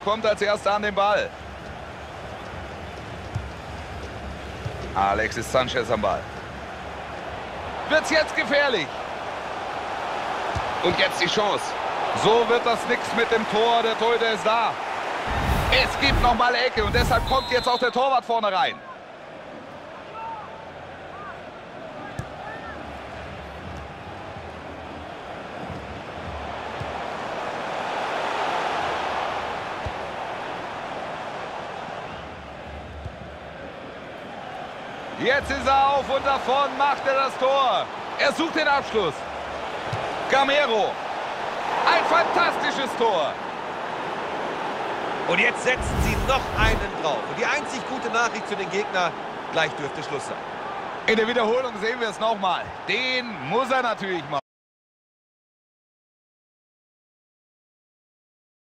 kommt als Erster an den Ball. Alexis Sanchez am Ball. Wird's jetzt gefährlich? Und jetzt die Chance. So wird das nichts mit dem Tor. Der Torhüter ist da. Es gibt nochmal Ecke und deshalb kommt jetzt auch der Torwart vorne rein. Jetzt ist er auf und davon macht er das Tor. Er sucht den Abschluss. Gamero. Ein fantastisches Tor. Und jetzt setzen sie noch einen drauf. Und die einzig gute Nachricht für den Gegner, gleich dürfte Schluss sein. In der Wiederholung sehen wir es nochmal. Den muss er natürlich machen.